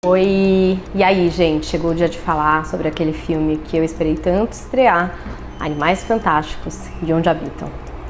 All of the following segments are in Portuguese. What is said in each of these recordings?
Oi! E aí, gente? Chegou o dia de falar sobre aquele filme que eu esperei tanto estrear, Animais Fantásticos e Onde Habitam.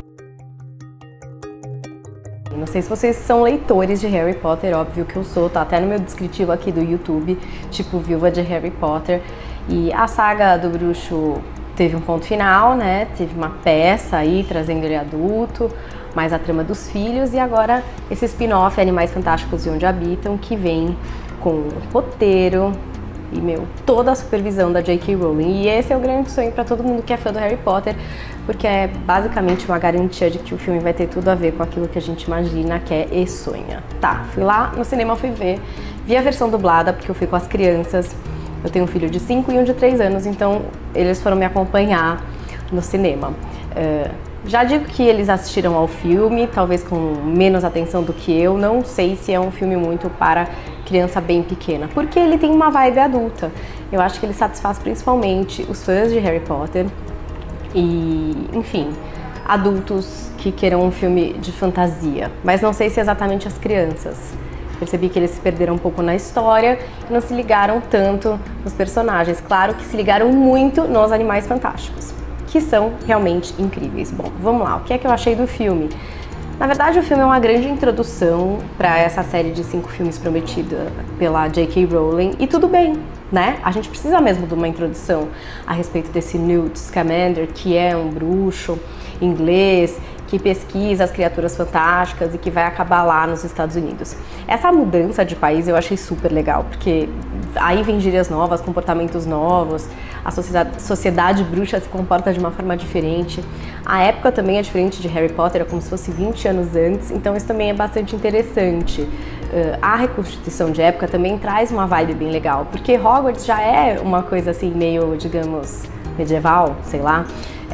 Não sei se vocês são leitores de Harry Potter, óbvio que eu sou, tá até no meu descritivo aqui do YouTube, tipo Viúva de Harry Potter. E a saga do bruxo teve um ponto final, né? Teve uma peça aí trazendo ele adulto, mais a trama dos filhos, e agora esse spin-off Animais Fantásticos e Onde Habitam, que vem com roteiro e, toda a supervisão da J.K. Rowling. E esse é o grande sonho para todo mundo que é fã do Harry Potter, porque é basicamente uma garantia de que o filme vai ter tudo a ver com aquilo que a gente imagina, quer e sonha. Tá, fui lá no cinema, vi a versão dublada, porque eu fui com as crianças. Eu tenho um filho de 5 e um de 3 anos, então eles foram me acompanhar no cinema. Já digo que eles assistiram ao filme, talvez com menos atenção do que eu. Não sei se é um filme muito para criança bem pequena, porque ele tem uma vibe adulta. Eu acho que ele satisfaz principalmente os fãs de Harry Potter e, enfim, adultos que queiram um filme de fantasia. Mas não sei se exatamente as crianças. Percebi que eles se perderam um pouco na história e não se ligaram tanto nos personagens. Claro que se ligaram muito nos Animais Fantásticos, que são realmente incríveis. Bom, vamos lá, o que é que eu achei do filme? Na verdade, o filme é uma grande introdução para essa série de 5 filmes prometida pela J.K. Rowling, e tudo bem, né? A gente precisa mesmo de uma introdução a respeito desse Newt Scamander, que é um bruxo inglês que pesquisa as criaturas fantásticas e que vai acabar lá nos Estados Unidos. Essa mudança de país eu achei super legal, porque aí vem gírias novas, comportamentos novos, a sociedade bruxa se comporta de uma forma diferente. A época também é diferente de Harry Potter, é como se fosse 20 anos antes, então isso também é bastante interessante. A reconstituição de época também traz uma vibe bem legal, porque Hogwarts já é uma coisa assim meio, digamos, medieval, sei lá,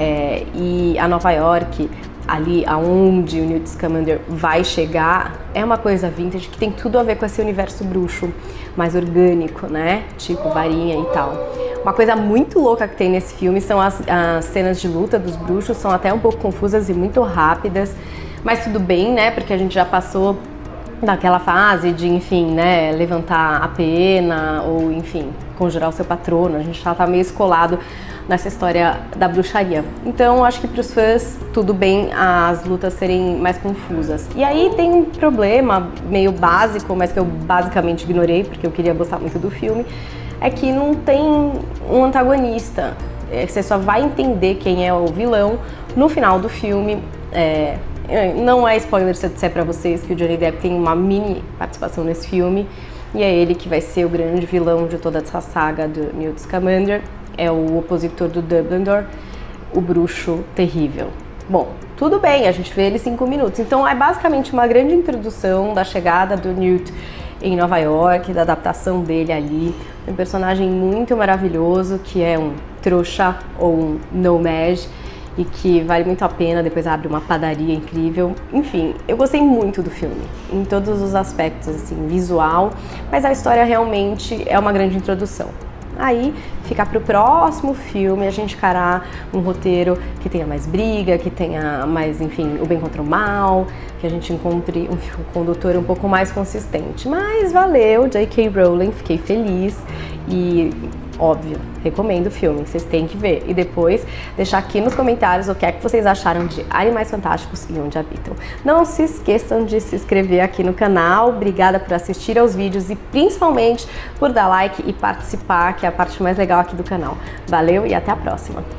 e a Nova York, ali aonde o Newt Scamander vai chegar, é uma coisa vintage que tem tudo a ver com esse universo bruxo, mais orgânico, né? Tipo varinha e tal. Uma coisa muito louca que tem nesse filme são as cenas de luta dos bruxos, são até um pouco confusas e muito rápidas, mas tudo bem, né? Porque a gente já passou daquela fase de, enfim, né, levantar a pena ou, enfim, conjurar o seu patrono. A gente já tá meio escolado nessa história da bruxaria. Então, acho que para os fãs, tudo bem as lutas serem mais confusas. E aí tem um problema meio básico, mas que eu basicamente ignorei, porque eu queria gostar muito do filme, é que não tem um antagonista. Você só vai entender quem é o vilão no final do filme. Não é spoiler se eu disser pra vocês que o Johnny Depp tem uma mini participação nesse filme, e é ele que vai ser o grande vilão de toda essa saga do Newt Scamander. É o opositor do Dumbledore, o bruxo terrível. Bom, tudo bem, a gente vê ele em 5 minutos. Então é basicamente uma grande introdução da chegada do Newt em Nova York, da adaptação dele ali. Um personagem muito maravilhoso, que é um trouxa ou um nomad, e que vale muito a pena, depois abre uma padaria incrível. Enfim, eu gostei muito do filme, em todos os aspectos, assim, visual, mas a história realmente é uma grande introdução. Aí fica pro próximo filme a gente encarar um roteiro que tenha mais briga, que tenha mais, enfim, o bem contra o mal, que a gente encontre um fio condutor um pouco mais consistente. Mas valeu, J.K. Rowling, fiquei feliz e, óbvio, recomendo o filme, vocês têm que ver. E depois deixar aqui nos comentários o que é que vocês acharam de Animais Fantásticos e Onde Habitam. Não se esqueçam de se inscrever aqui no canal. Obrigada por assistir aos vídeos e principalmente por dar like e participar, que é a parte mais legal aqui do canal. Valeu e até a próxima!